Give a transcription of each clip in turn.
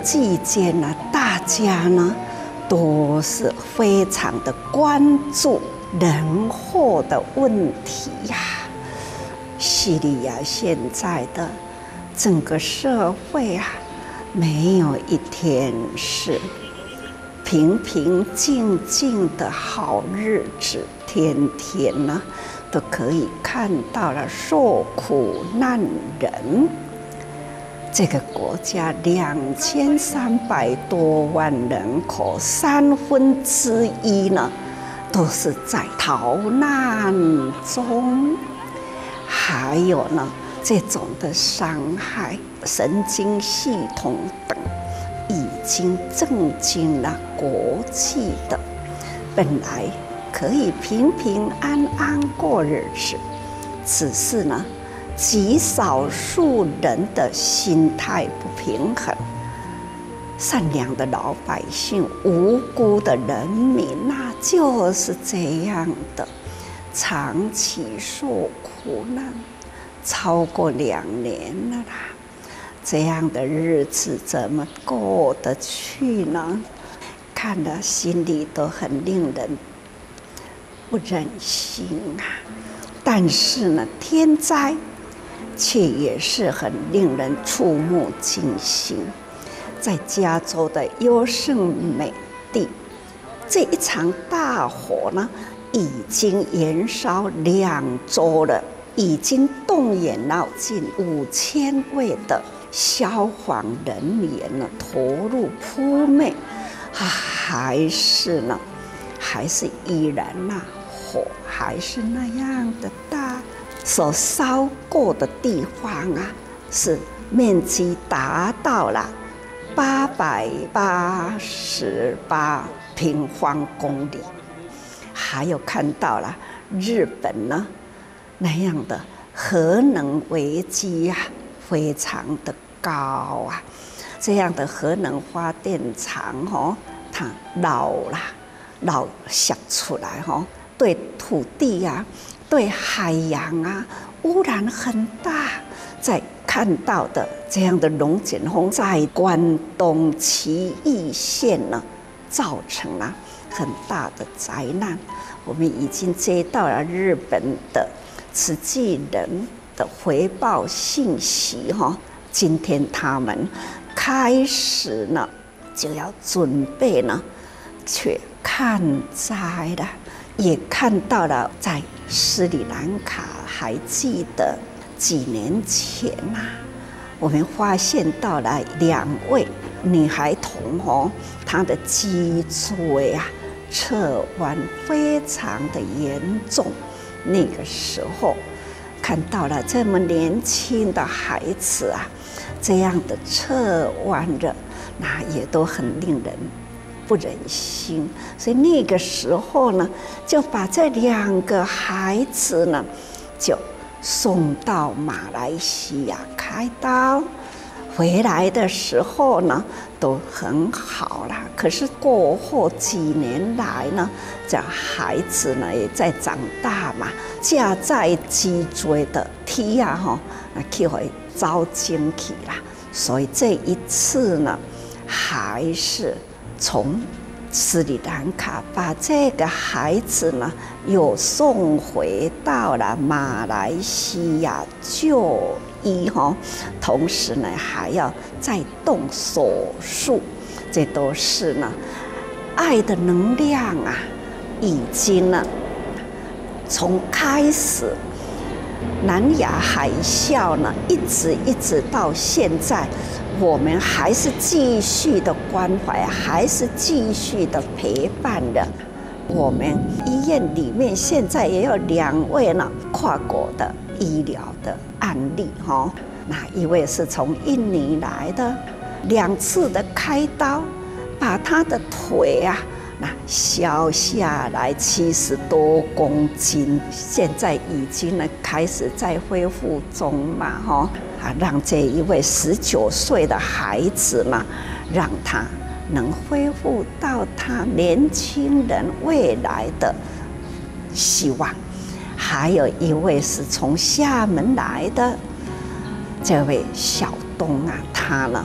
际间呢，大家呢都是非常的关注人祸的问题呀。叙利亚现在的整个社会啊，没有一天是平平静静的好日子，天天呢都可以看到了受苦难人。这个国家2300多万人口1/3呢，都是在逃难中。还有呢，这种的伤害，神经系统等，已经震惊了国际的。本来可以平平安安过日子，只是呢，极少数人的心态不平衡，善良的老百姓、无辜的人民啊，就是这样的，长期受苦难，超过2年了啦。这样的日子怎么过得去呢？看了心里都很令人不忍心啊。但是呢，天灾却也是很令人触目惊心。在加州的优胜美地，这一场大火呢，已经延烧2周了，已经动员了近5000位的消防人员呢，投入扑灭，还是依然火还是那样的大。所烧过的地方啊，是面积达到了888平方公里。还有看到了日本呢那样的核能危机啊，非常的高啊。这样的核能发电厂它老想出来对土地啊，对海洋啊，污染很大。在看到的这样的龙卷风在关东岐阜县呢，造成了很大的灾难。我们已经接到了日本的慈济人的回报信息今天他们开始呢，就要准备呢去看灾了。也看到了在斯里兰卡，还记得几年前我们发现到了2位女孩童她的脊椎啊侧弯非常的严重。那个时候看到了这么年轻的孩子啊，这样的侧弯的，那也都很令人不忍心。所以那个时候呢，就把这2个孩子呢，就送到马来西亚开刀。回来的时候呢，都很好啦。可是过后几年来呢，这孩子呢也在长大嘛，架在脊椎的体去会遭精去啦。所以这一次呢，还是从斯里兰卡把这个孩子呢又送回到了马来西亚就医同时呢还要再动手术。这都是呢爱的能量啊，已经呢从开始南亚海啸呢一直到现在，我们还是继续的关怀，还是继续的陪伴的。我们医院里面现在也有2位呢跨国的医疗的案例那一位是从印尼来的，2次的开刀，把他的腿啊削下来70多公斤，现在已经呢开始在恢复中嘛让这一位19岁的孩子呢，让他能恢复到他年轻人未来的希望。还有一位是从厦门来的这位小东他呢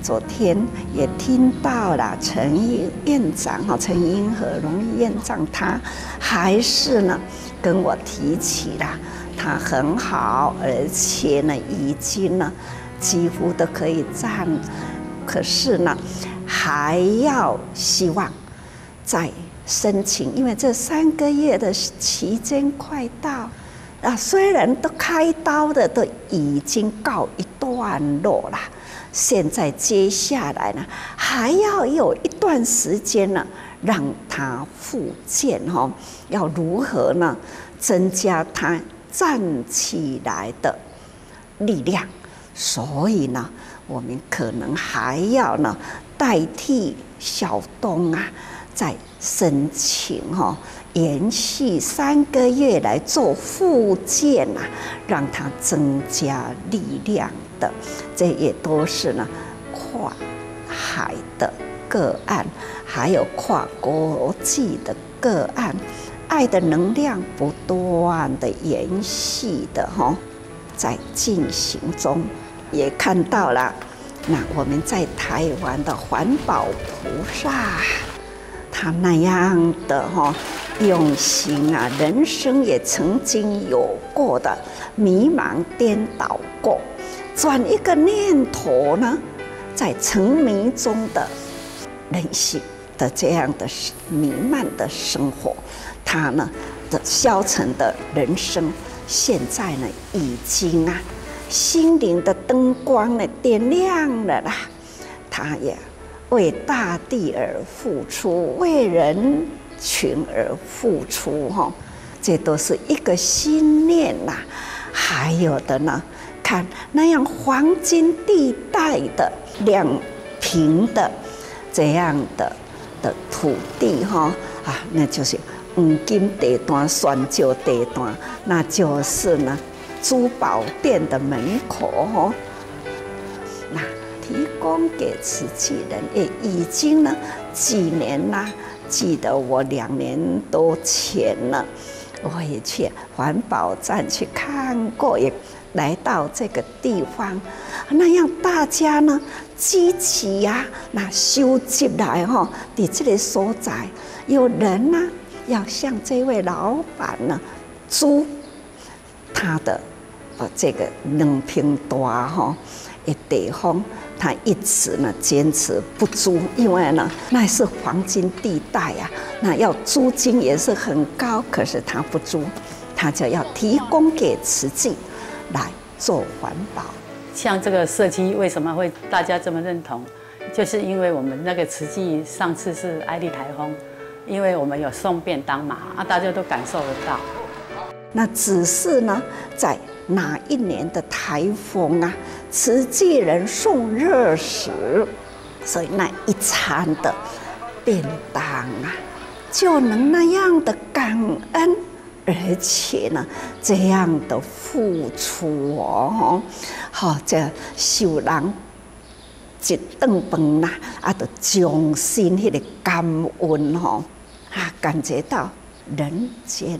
昨天也听到了陈院长陈英和荣院长，他还是呢跟我提起了，他很好，而且呢已经呢几乎都可以站，可是呢还要希望再申请，因为这3个月的期间快到啊，虽然都开刀的都已经告一段落了，现在接下来呢还要有一段时间呢让他复健要如何呢增加他站起来的力量，所以呢我们可能还要呢代替小东啊再申请延续3个月来做复健啊，让他增加力量的，这也都是呢跨海的个案，还有跨国际的个案，爱的能量不断的延续的在进行中，也看到了。那我们在台湾的环保菩萨，他那样的用心啊，人生也曾经有过的迷茫颠倒过，转一个念头呢，在沉迷中的人性的这样的弥漫的生活，他呢的消沉的人生，现在呢已经啊心灵的灯光呢点亮了啦，他也为大地而付出，为人群而付出这都是一个心念呐。还有的呢，看那样黄金地带的2平的这样的土地那就是黄金地段、选就地段，那就是呢珠宝店的门口那提供给慈济人也已经呢几年啦，记得我2年多前呢，我也去环保站去看过，也来到这个地方，那样大家呢积极啊，那收集来在这个所在，有人呢要向这位老板呢租他的这个2平大的地方，他一直呢坚持不租，因为呢那是黄金地带啊，那要租金也是很高，可是他不租，他就要提供给慈济来做环保。 像这个社区为什么会大家这么认同，就是因为我们那个慈济上次是艾利台风，因为我们有送便当嘛大家都感受得到。 那只是呢在哪一年的台风啊，慈济人送热食，所以那一餐的便当啊就能那样的感恩，而且呢这样的付出这受人一顿饭啦就衷心那个感恩感觉到人间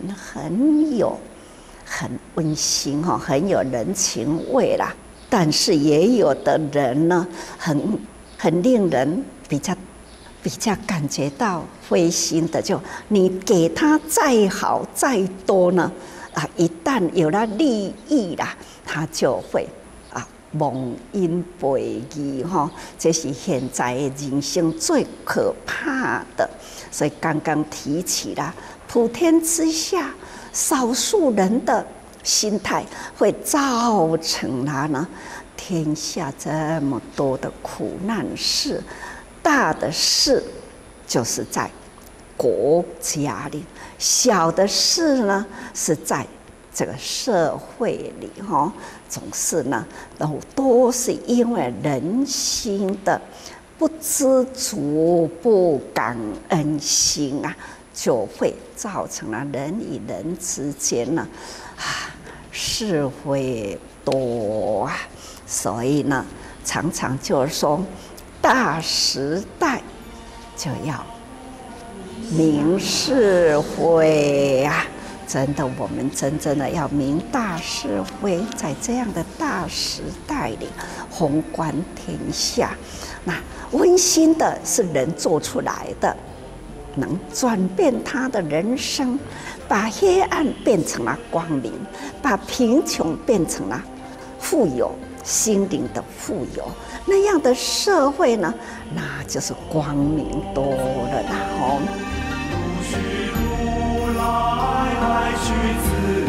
很温馨很有人情味啦。但是也有的人呢很令人比较感觉到灰心的，就你给他再好再多呢一旦有了利益啦，他就会忘恩背义这是现在的人生最可怕的。所以刚刚提起了普天之下少数人的心态，会造成了呢天下这么多的苦难事。大的事就是在国家里，小的事呢是在这个社会里总是呢都是因为人心的不知足、不感恩心就会造成了人与人之间呢是非多所以呢常常就是说大时代就要明是非真的，我们真正的要明大是非，在这样的大时代里，宏观天下，那温馨的是人做出来的，能转变他的人生，把黑暗变成了光明，把贫穷变成了富有，心灵的富有，那样的社会呢，那就是光明多了啦！哦。 如来去自